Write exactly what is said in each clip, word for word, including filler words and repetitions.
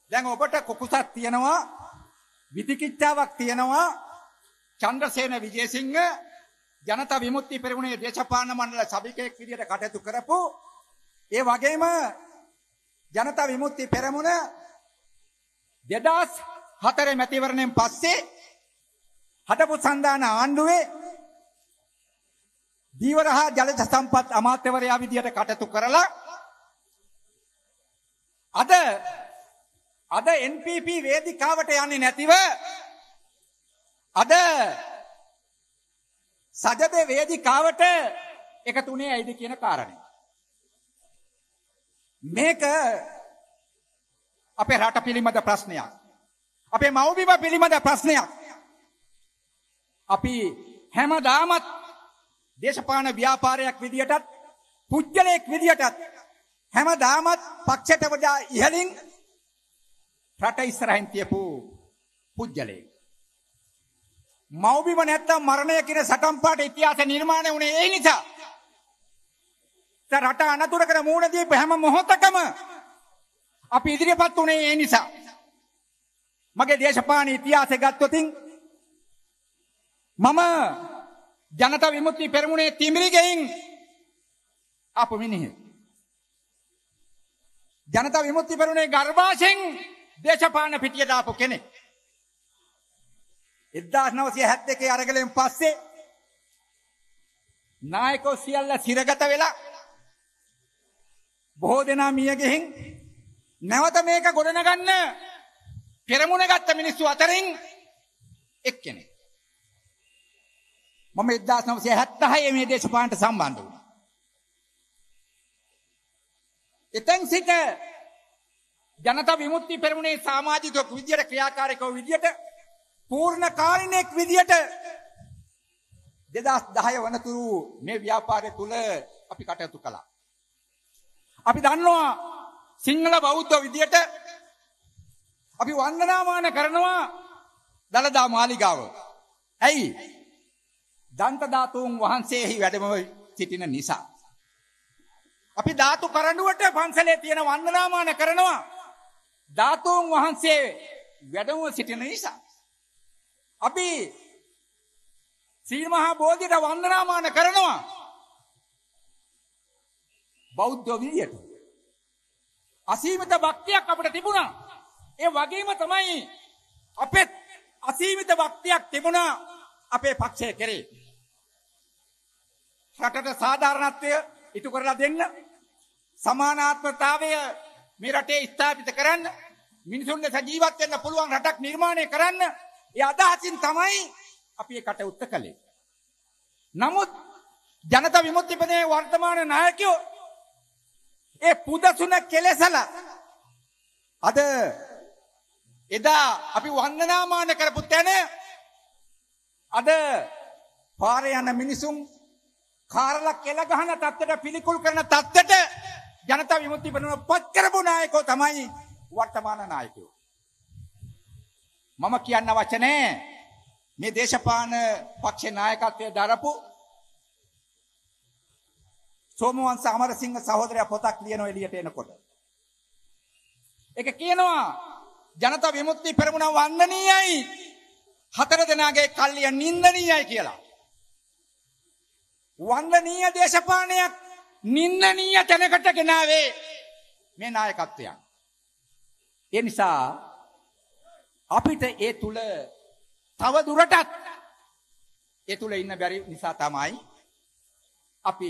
දැන් ඔබට කුකුසක් තියෙනවා, විතිකිච්ඡාවක් තියෙනවා. චන්ද්‍රසේන විජේසිංහ ජනතා විමුක්ති පෙරමුණේ දේශපාලන මණ්ඩල සභිකයෙක් විදියට කටයුතු කරපු, ඒ වගේම ජනතා විමුක්ති පෙරමුණ දෙදහස් හතරේ මැතිවරණයෙන් පස්සේ හටපු සංධාන ආණ්ඩුවේ දීවර හා ජලජ සම්පත් අමාත්‍යවරයා විදියට කටයුතු කරලා අද අද එන් පී පී වේදිකාවට යන්නේ නැතිව අද සජදේ වේදිකාවට එකතු වුණේ ඇයිද කියන කාරණේ. මේක අපේ රට පිළිබඳ ප්‍රශ්නයක්. අපේ මව්බිම පිළිබඳ ප්‍රශ්නයක්. අපි හැමදාමත් දේශපාලන ව්‍යාපාරයක් විදියටත් පුජ්‍යලයක් විදියටත් හැමදාමත් පක්ෂයට වඩා ඉහළින් රට ඉස්සරහින් තියපු පුජ්‍යලයක්. මව්බිම නැත්තම් මරණය කියන සටන් පාඨ ඉතිහාස නිර්මාණය වුණේ ඒ නිසා. රට අනතුරකට මුහුණ දීපු හැම මොහොතකම අපි ඉදිරියපත් වුණේ ඒ නිසා. මගේ දේශපාලන ඉතිහාසය ගත්තොතින් මම ජනතා විමුක්ති පෙරමුණේ තිමිරිගෙයින් ආපු මිනිහෙක්. ජනතා විමුක්ති පෙරමුණේ ගර්භාෂෙන් දේශපාලන පිටියට ආපු කෙනෙක්. එක්දාස් නවසිය හැත්තෑ අරගලෙන් පස්සේ නායකෝ සියල්ල සිරගත වෙලා බොහෝ දෙනා මිය ගිහින් නැවත මේක ගොඩනගන්න පෙරමුණ ගත්ත මිනිස්සු අතරින් එක්කෙනෙක්. මම එක්දාස් නවසිය හැත්තෑ මේ දේශපාලනට සම්බන්ධ වුණා. එතෙන් සිට ජනතා විමුක්ති පෙරමුණේ සමාජිකයෙක් විදියට ක්‍රියාකාරීකව විදියට පූර්ණ කාලිනෙක් විදියට දෙදහස් දහය වනතුරු මේ ව්‍යාපාරය තුල අපි කටයුතු කළා. අපි දන්නවා සිංහල බෞද්ධ විදියට අපි වන්දනාමාන කරනවා දළදා මාලිගාව. ඇයි? දන්ත ධාතුන් වහන්සේහි වැඩම සිටින නිසා. අපි ධාතු කරඬුවට පන්සලේ තියෙන වන්දනාමාන කරනවා ධාතුන් වහන්සේ වැඩම සිටින නිසා. අපි සීල මහා බෝධියට වන්දනාමාන කරනවා බෞද්ධ විදියට. අසීමිත භක්තියක් අපිට තිබුණා. ඒ වගේම තමයි අපේ අසීමිත භක්තියක් තිබුණා අපේ පක්ෂය කෙරේ. රටට සාධාරණත්වය ඉටු කරලා දෙන්න, සමානාත්මතාවය මේ රටේ ස්ථාපිත කරන්න, මිනිසුන්ට ජීවත් වෙන්න පුළුවන් රටක් නිර්මාණය කරන්න, ඒ අදහසින් තමයි අපි ඒ කටයුත්ත කළේ. නමුත් ජනතා විමුක්ති පෙරමුණේ වර්තමාන නායකයෝ ඒ පුදසුන කෙලසලා අද එදා අපි වන්දනාමාන කරපු තැන අද පාරේ යන මිනිසුන් කාරලා කෙල ගහන තත්ත්වයට පිළිකුල් කරන තත්ත්වයට ජනතා විමුක්ති පෙරමුණ පත් කරපු නායකයෝ තමයි වර්තමාන නායකයෝ. මම කියන්න අවශ්‍ය නැහැ මේ දේශපාලන පක්ෂේ නායකත්වයේ දරපු සෝමවංශ අමරසිංහ සහෝදරයා පොතක් ලියනවා එළියට එනකොට. ඒක කියනවා ජනතා විමුක්ති පෙරමුණ වන්දනීයයි, හතර දෙනාගේ කල්ලිය නින්දනීයයි කියලා. වන්දනීය දේශපාලනයක් නින්දනීය තැනකට ගෙනාවේ මේ නායකත්වයන්. ඒ නිසා අපිට ඒ තුල තව දුරටත් ඒ තුල ඉන්න බැරි නිසා තමයි අපි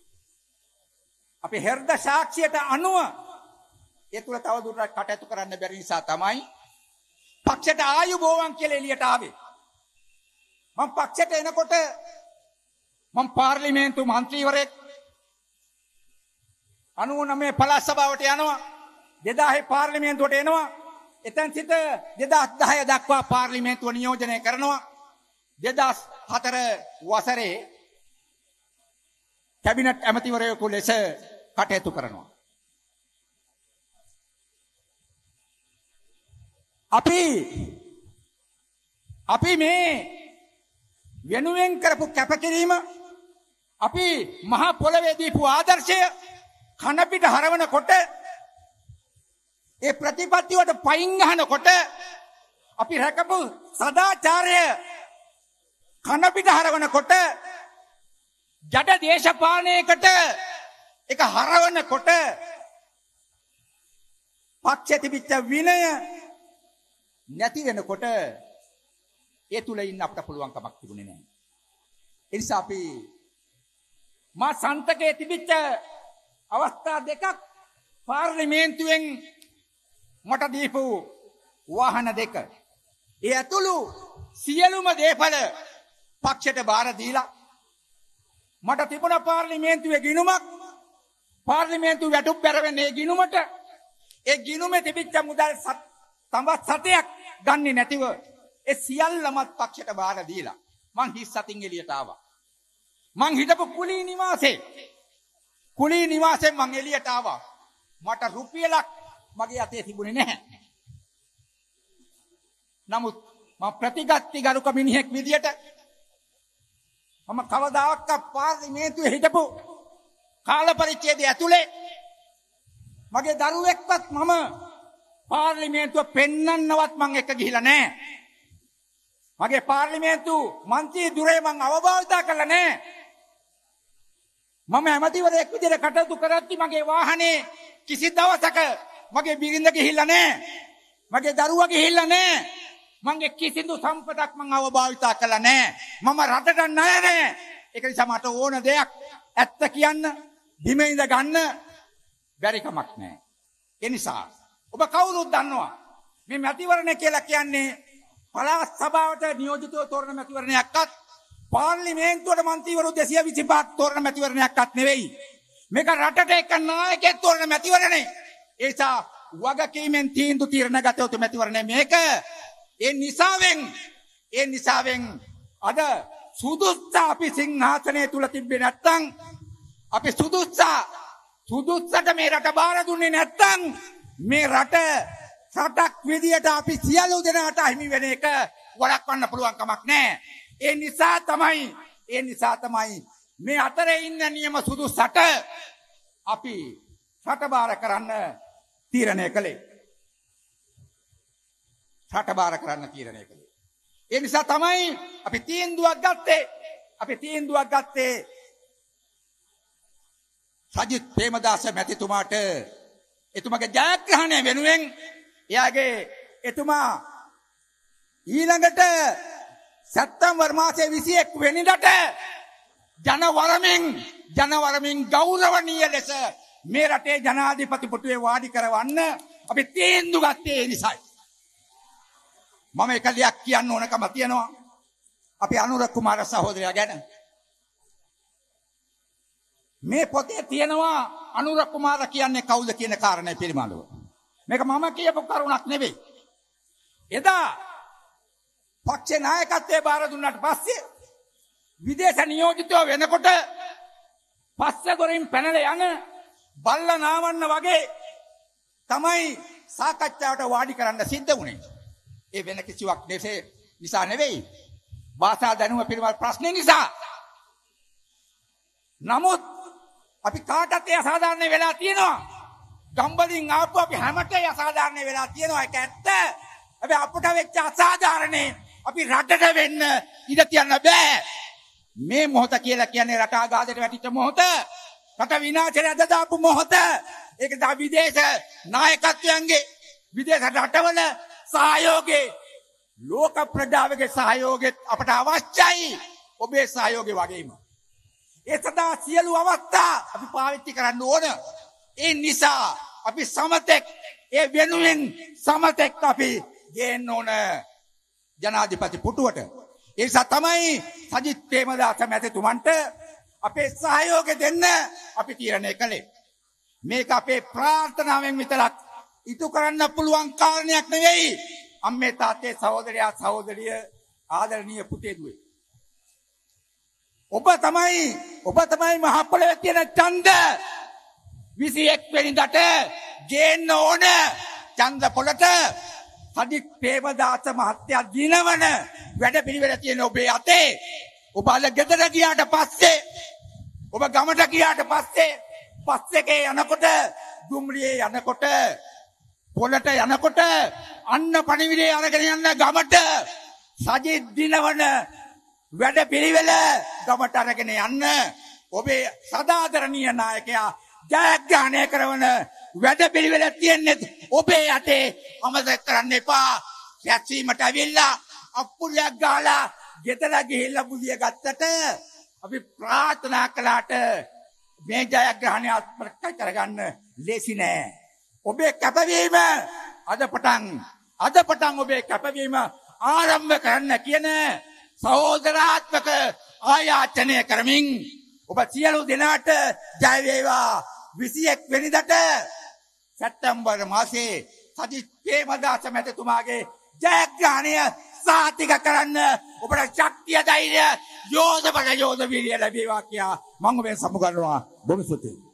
අපේ හෘද සාක්ෂියට අනුව ඒ තුල තව දුරටත් කටයුතු කරන්න බැරි නිසා තමයි පක්ෂයට ආයු බෝවන් කියලා එළියට ආවේ. මම පක්ෂයට එනකොට මම පාර්ලිමේන්තු මන්ත්‍රීවරයෙක් අනූනමේ පළාත් සභාවට යනවා, දෙදාහේ පාර්ලිමේන්තුවට එනවා. එතෙන් සිට දෙදහස් දහය දක්වා පාර්ලිමේන්තුව නියෝජනය කරනවා. දෙදහස් හතර වසරේ කැබිනට් ඇමතිවරයෙකු ලෙස කටයුතු කරනවා. අපි අපි මේ වෙනුවෙන් කරපු කැපකිරීම, අපි මහා පොළවේ දීපු ආදර්ශය කන පිට හරවනකොට ඒ ප්‍රතිපත්ති වලට පයින් ගහනකොට අපි රැකපු සදාචාරය කන පිට හරවනකොට ජඩ දේශපාලනයකට ඒක හරවනකොට පක්ෂ තිබිච්ච විනය නැති වෙනකොට ඒ තුල ඉන්න අපට පුළුවන් කමක් තිබුණේ නැහැ. ඒ නිසා අපි මා සන්තකයේ තිබිච්ච අවස්ථා දෙකක් පාර්ලිමේන්තුවෙන් මට දීපු වාහන දෙක. ඒ ඇතුළු සියලුම දේපල පක්ෂයට බාර දීලා මට තිබුණ පාර්ලිමේන්තුවේ ගිණුමක් පාර්ලිමේන්තුව වැටුප් බැරවෙන්නේ ඒ ගිණුමට ඒ ගිණුමේ තිබිච්ච මුදල් තවත් සතයක් ගන්නේ නැතිව ඒ සියල්ලමත් පක්ෂයට බාර දීලා මං හිස් සතින් එළියට ආවා. මං හිටපු කුලී නිවාසේ කුලී නිවාසයෙන් මං එළියට ආවා. මට රුපියලක් මගේ අතේ තිබුණේ නැහැ. නමුත් මම ප්‍රතිගත්ති ගරුක මිනිහෙක් විදියට මම කවදාවත් පාර්ලිමේන්තුවේ හිටපු කාල පරිච්ඡේදය ඇතුලේ මගේ දරුවෙක්වත් මම පාර්ලිමේන්තුව පෙන්නන්නවත් මං එක ගිහිලා නැහැ. මගේ පාර්ලිමේන්තු මන්ත්‍රී දුරේ මං අවභාවිතා කළා නැහැ. මම ඇමතිවරයෙක් විදිහට කටයුතු කරද්දි මගේ වාහනේ කිසි දවසක මගේ බිරිඳ ගිහිල්ලා නැහැ. මගේ දරුවා ගිහිල්ලා නැහැ. මගේ කිසිදු සම්පතක් මං අවභාවිතා කළා නැහැ. මම රටට ණය නැහැ. ඒක නිසා මට ඕන දෙයක් ඇත්ත කියන්න බිම ඉඳ ගන්න බැරි කමක් නැහැ. ඒ නිසා ඔබ කවුරුත් දන්නවා මේ මැතිවරණය කියලා කියන්නේ පළාත් සභාවට නියෝජිතව තෝරන මැතිවරණයක්වත් පාර්ලිමේන්තුවට මන්ත්‍රීවරු දෙසිය විසිපහක් තෝරන මැතිවරණයක්වත් නෙවෙයි. මේක රටට එක නායකයෙක් තෝරන මැතිවරණේ. ඒ නිසා වගකීමෙන් තීන්දුව తీරන ගත යුතු මැතිවරණය මේක. ඒ නිසාවෙන් ඒ නිසාවෙන් අද සුදුස්සා අපි සිංහාසනය තුල තිබ්බේ නැත්තම් අපි සුදුස්සා සුදුස්සට මේ රට බාර දුන්නේ නැත්තම් මේ රට රටක් විදියට අපි සියලු දෙනාට අහිමි වෙන එක වළක්වන්න පුළුවන් කමක් නැහැ. ඒ නිසා තමයි ඒ නිසා තමයි මේ අතරේ ඉන්න නියම සුදුස්සට අපි රට බාර කරන්න තීරණය කළේ. රට බාර කරන්න තීරණය කළේ. ඒ නිසා තමයි අපි තීන්දුවක් ගත්තේ. අපි තීන්දුවක් ගත්තේ සජිත් ප්‍රේමදාස මැතිතුමාට එතුමාගේ ජයග්‍රහණය වෙනුවෙන් එයාගේ එතුමා ඊළඟට සැප්තැම්බර් මාසයේ විසි එක් වෙනිදාට ජනවරමින් ජනවරමින් ගෞරවනීය ලෙස මේ රටේ ජනාධිපති පුටුවේ වාඩි කරවන්න අපි තීන්දුව ගත්තේ ඒ නිසායි. මම එක දෙයක් කියන්න ඕනකම තියෙනවා. අපි අනුර කුමාර සහෝදරයා ගැන මේ පොතේ තියෙනවා අනුර කුමාර කියන්නේ කවුද කියන කාරණය පිළිබඳව. මේක මම කියපු කරුණක් නෙවෙයි. එදා පක්ෂ නායකත්වයේ බාර දුන්නාට පස්සේ විදේශ නියෝජිතව වෙනකොට පස්සේ දොරින් පැනලා යන බල්ලා නාවන්න වගේ තමයි සාකච්ඡාවට වාඩි කරන්න සිද්ධ වුණේ. ඒ වෙන කිසිවක් නෙසේ නිසා නෙවෙයි. භාෂා දැනුම පිළිබඳ ප්‍රශ්න නිසා. නමුත් අපි කාටත් ඒ අසාධාරණ වෙලා තියෙනවා. ගම්බදින් ආපු අපි හැමතේ අසාධාරණ වෙලා තියෙනවා. ඒක ඇත්ත. හැබැයි අපට වෙච්ච අසාධාරණේ අපි රටට වෙන්න ඉඩ තියන්න බෑ. මේ මොහොත කියලා කියන්නේ රට ආඝාතයට වැටිච්ච මොහොත. රට විනාශයට අද දාපු මොහොත. ඒක දා විදේශ නායකත්වයන්ගේ විදේශ රටවල සහයෝගේ ලෝක ප්‍රජාවගේ සහයෝගෙත් අපට අවශ්‍යයි. ඔබේ සහයෝගය වගේම. ඒ සදා සියලු අවස්ථා අපි පාවිච්චි කරන්න ඕන. ඒ නිසා අපි සමතෙක් ඒ වෙනුවෙන් සමතෙක් අපි ගේන්න ඕන ජනාධිපති පුටුවට. ඒ නිසා තමයි සජිත් ප්‍රේමදාස මැතිතුමන්ට අපේ සහයෝගය දෙන්න අපි තීරණය කළේ. මේක අපේ ප්‍රාර්ථනාවෙන් විතරක් ඉටු කරන්න පුළුවන් කාරණයක් නෙවෙයි. අම්මේ තාත්තේ සහෝදරයා සහෝදරිය ආදරණීය පුතේ දුවේ. ඔබ තමයි ඔබ තමයි මහ පොළවේ තියෙන ඡන්ද විසි එක් වෙනිදාට ගේන්න ඕන ඡන්ද පොළට සජිත් ප්‍රේමදාස මහත්තයා දිනවන වැඩ පිළිවෙල තියෙන ඔබේ අතේ. ඔබ අද ගෙදර ගියාට පස්සේ ඔබ ගමට ගියාට පස්සේ පස් එකේ යනකොට දුම්රියේ යනකොට පොළට යනකොට අන්න පණිවිඩය අරගෙන යන්න ගමට සජිත් දිනවන වැඩ පිළිවෙල ගමට අරගෙන යන්න ඔබේ සදාදරණීය නායකයා ජයග්‍රහණය කරන වැඩ පිළිවෙල තියෙන්නේ ඔබේ යටේ අමතක කරන්න එපා. සැසීමට ඇවිල්ලා අප්පුලියක් ගහලා ගෙදර ගිහිල්ලා බුදිය ගත්තට අපි ප්‍රාර්ථනා කළාට මේ ජයග්‍රහණය අත්පත් කරගන්න ලේසි නෑ. ඔබේ කැපවීම අද පටන් අද පටන් ඔබේ කැපවීම ආරම්භ කරන්න කියන සහෝදරාත්මක ආයාචනය කරමින් ඔබ සියලු දෙනාට ජය වේවා. විසිඑක් වෙනිදාට සැප්තැම්බර් මාසයේ සජිත් ප්‍රේමදාස මැතිතුමාගේ ජයග්‍රහණය සාතික කරන්න ඔබට ශක්තිය ධෛර්ය යෝධ බල යෝධ වීර්ය ලැබේවා කියා මම ඔබෙන් සමුගන්නවා. බොහොම ස්තුතියි.